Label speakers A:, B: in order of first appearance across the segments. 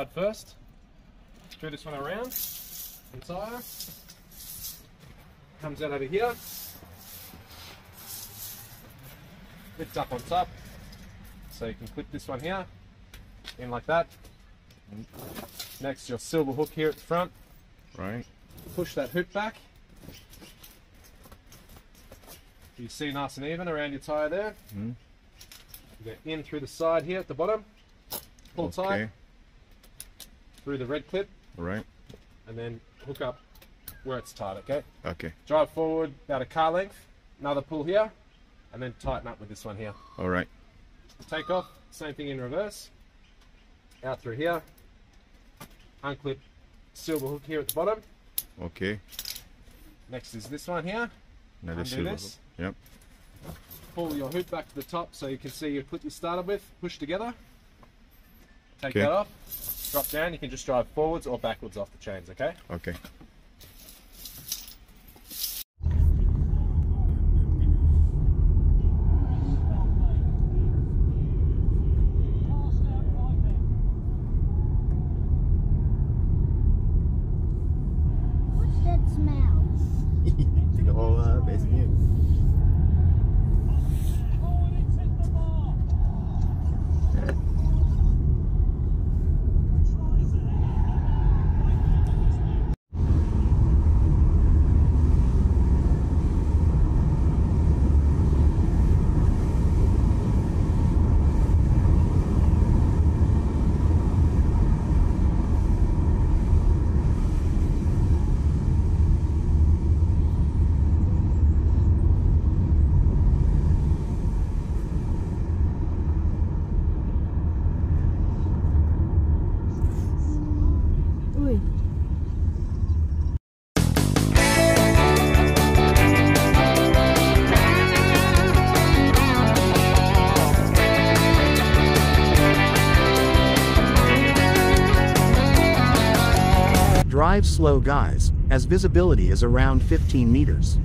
A: side first. Screw this one around, entire. Comes out over here. Lift up on top. So you can clip this one here, in like that. Next, your silver hook here at the front.
B: Right.
A: Push that hook back. You see nice and even around your tyre there. You go in through the side here at the bottom. Pull tight. Through the red clip.
B: Right.
A: And then hook up where it's tight, okay?
B: Okay.
A: Drive forward about a car length. Another pull here. And then tighten up with this one here.
B: All right.
A: Take off. Same thing in reverse. Out through here. Unclip silver hook here at the bottom.
B: Okay.
A: Next is this one here.
B: Another
A: Undo
B: silver
A: this.
B: hook. Yep.
A: Pull your hoop back to the top so you can see your clip you started with. Push together. Take
B: Okay.
A: that off. Drop down. You can just drive forwards or backwards off the chains, okay?
B: Okay.
C: What's that smell?
B: Best new.
C: Ui.
D: Drive slow, guys, as visibility is around 15 meters.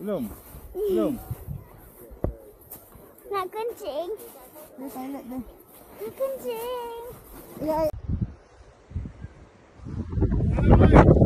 B: Belum. Belum.
C: Nak kencing. Dia toilet dia. Nak kencing. Ya.